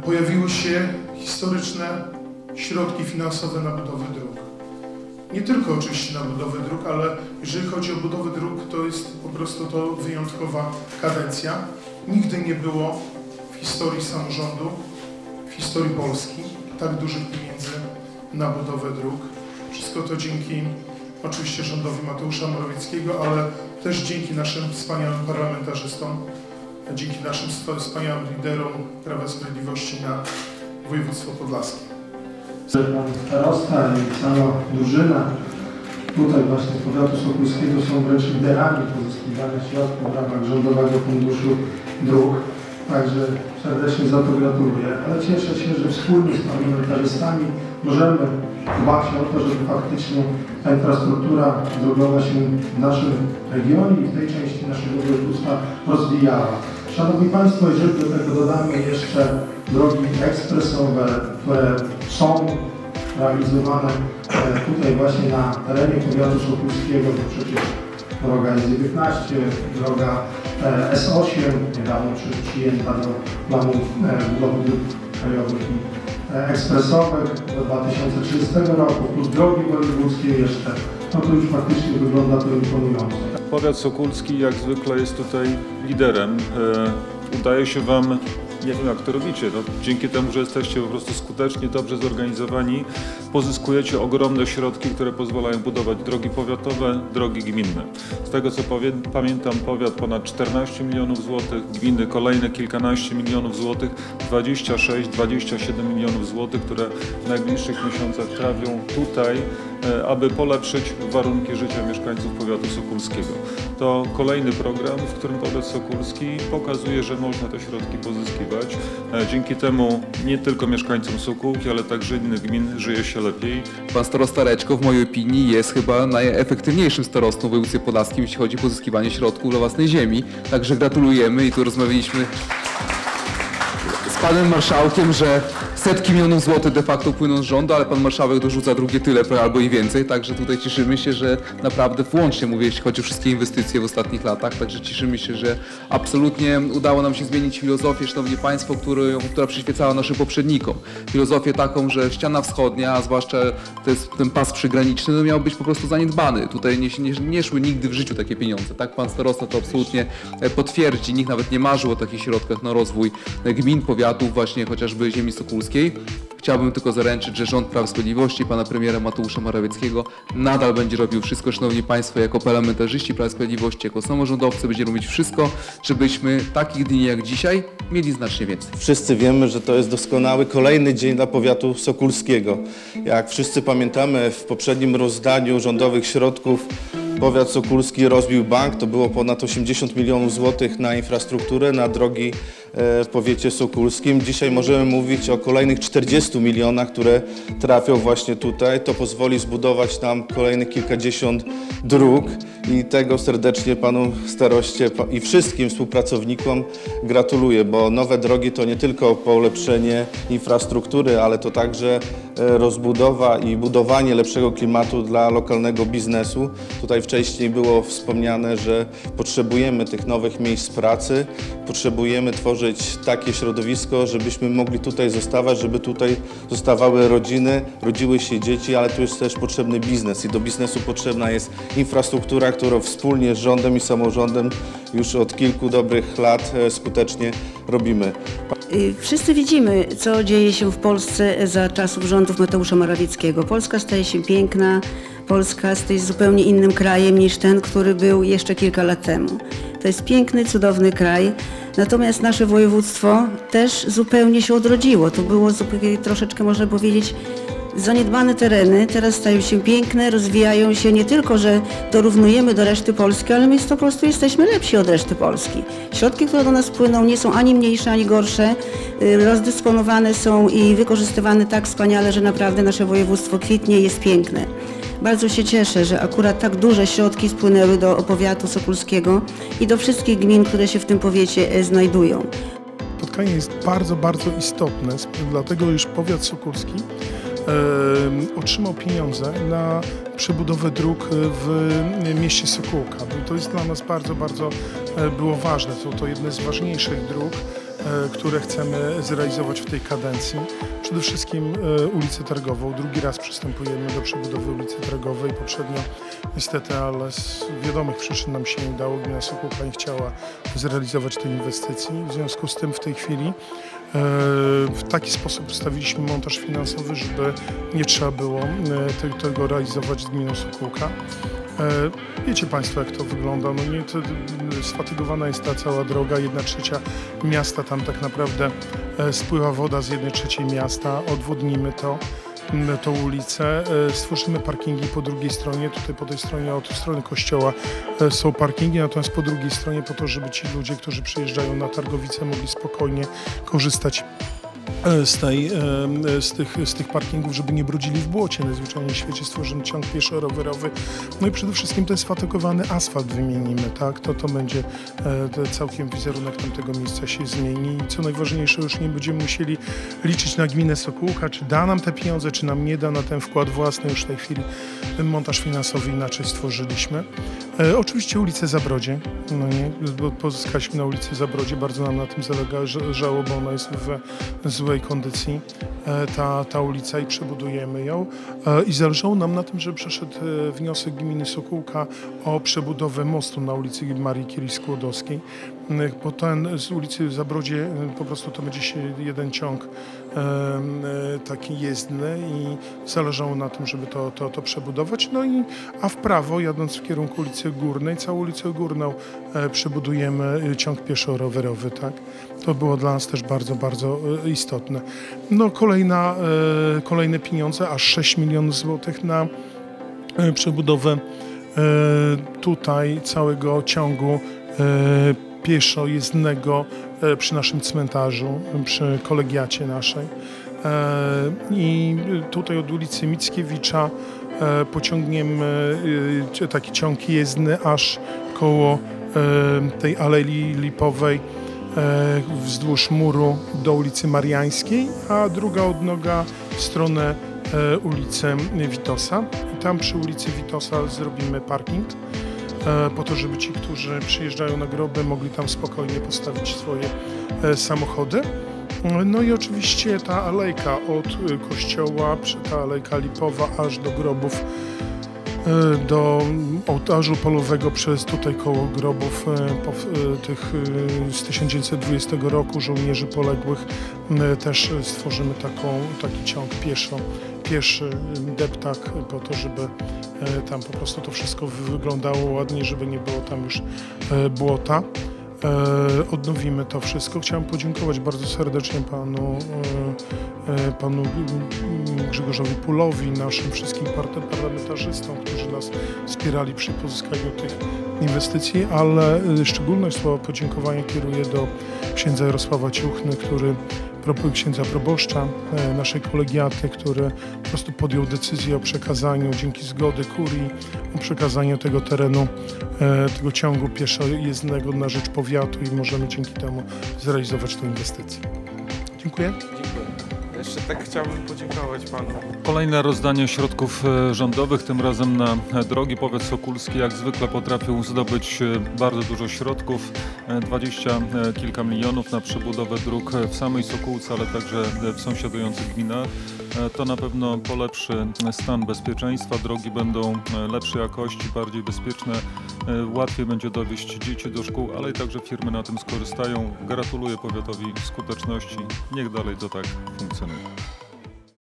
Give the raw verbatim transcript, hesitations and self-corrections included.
pojawiły się historyczne środki finansowe na budowę dróg. Nie tylko oczywiście na budowę dróg, ale jeżeli chodzi o budowę dróg, to jest po prostu to wyjątkowa kadencja. Nigdy nie było w historii samorządu, w historii Polski tak dużych pieniędzy na budowę dróg. Wszystko to dzięki oczywiście rządowi Mateusza Morawieckiego, ale też dzięki naszym wspaniałym parlamentarzystom, dzięki naszym wspaniałym liderom Prawa i Sprawiedliwości na województwo podlaskie. Pan starosta i cała drużyna tutaj właśnie z powiatu sokulskiego są wręcz liderami pozyskiwania środków w ramach Rządowego Funduszu Dróg. Także serdecznie za to gratuluję. Ale cieszę się, że wspólnie z parlamentarzystami możemy dbać o to, żeby faktycznie ta infrastruktura drogowa się w naszym regionie i w tej części naszego województwa rozwijała. Szanowni Państwo, jeżeli do tego dodamy jeszcze drogi ekspresowe, które są realizowane tutaj właśnie na terenie powiatu sokulskiego, to przecież droga S dziewiętnaście, droga S osiem, niedawno przyjęta do planu budowy dróg krajowych i ekspresowych do dwa tysiące trzydziestego roku, plus drogi wojewódzkie jeszcze, no to już faktycznie wygląda to imponująco. Powiat sokulski jak zwykle jest tutaj liderem. Udaje się Wam, nie wiem jak to robicie, no, dzięki temu, że jesteście po prostu skutecznie, dobrze zorganizowani, pozyskujecie ogromne środki, które pozwalają budować drogi powiatowe, drogi gminne. Z tego co powiem, pamiętam, powiat ponad czternaście milionów złotych, gminy kolejne kilkanaście milionów złotych, dwadzieścia sześć dwadzieścia siedem milionów złotych, które w najbliższych miesiącach trafią tutaj, aby polepszyć warunki życia mieszkańców powiatu sokulskiego. To kolejny program, w którym powiat sokulski pokazuje, że można te środki pozyskiwać. Dzięki temu nie tylko mieszkańcom Sokółki, ale także innych gmin żyje się lepiej. Pan starosta Reczko w mojej opinii jest chyba najefektywniejszym starostą w województwie podlaskim, jeśli chodzi o pozyskiwanie środków dla własnej ziemi. Także gratulujemy i tu rozmawialiśmy z panem marszałkiem, że setki milionów złotych de facto płyną z rządu, ale pan marszałek dorzuca drugie tyle albo i więcej, także tutaj cieszymy się, że naprawdę włącznie mówię, jeśli chodzi o wszystkie inwestycje w ostatnich latach, także cieszymy się, że absolutnie udało nam się zmienić filozofię, szanowni państwo, który, która przyświecała naszym poprzednikom. Filozofię taką, że ściana wschodnia, a zwłaszcza to jest ten pas przygraniczny, no miał być po prostu zaniedbany. Tutaj nie, nie, nie szły nigdy w życiu takie pieniądze. Tak pan starosta to absolutnie potwierdzi. Nikt nawet nie marzył o takich środkach na rozwój gmin, powiatów, właśnie chociażby ziemi sokulskiej. Chciałbym tylko zaręczyć, że rząd Prawa i Sprawiedliwości pana premiera Mateusza Morawieckiego nadal będzie robił wszystko, szanowni państwo, jako parlamentarzyści Prawa i Sprawiedliwości, jako samorządowcy będziemy robić wszystko, żebyśmy takich dni jak dzisiaj mieli znacznie więcej. Wszyscy wiemy, że to jest doskonały kolejny dzień dla powiatu sokulskiego. Jak wszyscy pamiętamy, w poprzednim rozdaniu rządowych środków powiat sokulski rozbił bank, to było ponad osiemdziesiąt milionów złotych na infrastrukturę, na drogi w powiecie sokulskim. Dzisiaj możemy mówić o kolejnych czterdziestu milionach, które trafią właśnie tutaj. To pozwoli zbudować nam kolejnych kilkadziesiąt dróg i tego serdecznie panu staroście i wszystkim współpracownikom gratuluję, bo nowe drogi to nie tylko polepszenie infrastruktury, ale to także rozbudowa i budowanie lepszego klimatu dla lokalnego biznesu. Tutaj wcześniej było wspomniane, że potrzebujemy tych nowych miejsc pracy, potrzebujemy tworzyć takie środowisko, żebyśmy mogli tutaj zostawać, żeby tutaj zostawały rodziny, rodziły się dzieci, ale tu jest też potrzebny biznes i do biznesu potrzebna jest infrastruktura, którą wspólnie z rządem i samorządem już od kilku dobrych lat skutecznie robimy. Wszyscy widzimy, co dzieje się w Polsce za czasów rządów Mateusza Morawieckiego. Polska staje się piękna, Polska staje się zupełnie innym krajem niż ten, który był jeszcze kilka lat temu. To jest piękny, cudowny kraj, natomiast nasze województwo też zupełnie się odrodziło. To było zupełnie, troszeczkę, można powiedzieć, zaniedbane tereny, teraz stają się piękne, rozwijają się, nie tylko, że dorównujemy do reszty Polski, ale my po prostu jesteśmy lepsi od reszty Polski. Środki, które do nas płyną, nie są ani mniejsze, ani gorsze, rozdysponowane są i wykorzystywane tak wspaniale, że naprawdę nasze województwo kwitnie i jest piękne. Bardzo się cieszę, że akurat tak duże środki spłynęły do powiatu sokulskiego i do wszystkich gmin, które się w tym powiecie znajdują. Spotkanie jest bardzo, bardzo istotne, dlatego iż powiat sokulski e, otrzymał pieniądze na przebudowę dróg w mieście Sokółka. To jest dla nas bardzo, bardzo było ważne. Są to jedne z ważniejszych dróg które chcemy zrealizować w tej kadencji. Przede wszystkim ulicę Targową. Drugi raz przystępujemy do przebudowy ulicy Targowej. Poprzednio niestety, ale z wiadomych przyczyn nam się nie udało. Gmina Sokółka nie chciała zrealizować tej inwestycji. W związku z tym w tej chwili w taki sposób ustawiliśmy montaż finansowy, żeby nie trzeba było tego realizować z gminą Sokółka. Wiecie Państwo, jak to wygląda. No nie, to sfatygowana jest ta cała droga. Jedna trzecia miasta, tam tak naprawdę spływa woda z jednej trzeciej miasta. Odwodnimy to, tą ulicę. Stworzymy parkingi po drugiej stronie. Tutaj po tej stronie, od strony kościoła są parkingi, natomiast po drugiej stronie po to, żeby ci ludzie, którzy przyjeżdżają na Targowice, mogli spokojnie korzystać z, tej, z, tych, z tych parkingów, żeby nie brudzili w błocie. Najzwyczajniej w świecie stworzymy ciąg pieszo-rowerowy. No i przede wszystkim ten sfatykowany asfalt wymienimy, tak? To, to będzie to całkiem wizerunek tamtego miejsca się zmieni. I co najważniejsze, już nie będziemy musieli liczyć na gminę Sokółka, czy da nam te pieniądze, czy nam nie da na ten wkład własny. Już w tej chwili ten montaż finansowy inaczej stworzyliśmy. E, oczywiście ulicę Zabrodzie. No nie, bo pozyskaliśmy na ulicy Zabrodzie. Bardzo nam na tym zależało, bo ona jest w złej kondycji, ta, ta ulica, i przebudujemy ją. I zależało nam na tym, żeby przeszedł wniosek gminy Sokółka o przebudowę mostu na ulicy Marii Curie-Skłodowskiej, bo ten z ulicy Zabrodzie po prostu to będzie się jeden ciąg taki jezdny i zależało na tym, żeby to, to, to przebudować. No i a w prawo, jadąc w kierunku ulicy Górnej, całą ulicę Górną przebudujemy ciąg pieszo-rowerowy, tak? To było dla nas też bardzo, bardzo istotne. No kolejna, kolejne pieniądze, aż sześć milionów złotych na przebudowę tutaj całego ciągu pieszo-jezdnego przy naszym cmentarzu, przy kolegiacie naszej. I tutaj od ulicy Mickiewicza pociągniemy taki ciąg jezdny aż koło tej Alei Lipowej wzdłuż muru do ulicy Mariańskiej, a druga odnoga w stronę ulicy Witosa. I tam przy ulicy Witosa zrobimy parking, po to, żeby ci, którzy przyjeżdżają na groby, mogli tam spokojnie postawić swoje samochody. No i oczywiście ta alejka od kościoła, ta alejka lipowa aż do grobów, do ołtarzu polowego przez tutaj koło grobów tych z tysiąc dziewięćset dwudziestego roku żołnierzy poległych. Też stworzymy taką, taki ciąg pieszo, pieszy deptak po to, żeby tam po prostu to wszystko wyglądało ładnie, żeby nie było tam już błota. Odnowimy to wszystko. Chciałem podziękować bardzo serdecznie panu, panu Grzegorzowi Pulowi, naszym wszystkim parlamentarzystom, którzy nas wspierali przy pozyskaniu tych inwestycji, ale szczególne słowa podziękowania kieruję do księdza Jarosława Ciuchny, który księdza proboszcza naszej kolegiaty, który po prostu podjął decyzję o przekazaniu, dzięki zgody kurii, o przekazaniu tego terenu, tego ciągu pieszo-jezdnego na rzecz powiatu i możemy dzięki temu zrealizować tę inwestycję. Dziękuję. Dziękuję. Jeszcze tak chciałbym podziękować panu. Kolejne rozdanie środków rządowych, tym razem na drogi. Powiat sokólski jak zwykle potrafił zdobyć bardzo dużo środków, dwadzieścia kilka milionów na przebudowę dróg w samej Sokółce, ale także w sąsiadujących gminach. To na pewno polepszy stan bezpieczeństwa, drogi będą lepszej jakości, bardziej bezpieczne, łatwiej będzie dowieźć dzieci do szkół, ale i także firmy na tym skorzystają. Gratuluję powiatowi skuteczności, niech dalej to tak funkcjonuje.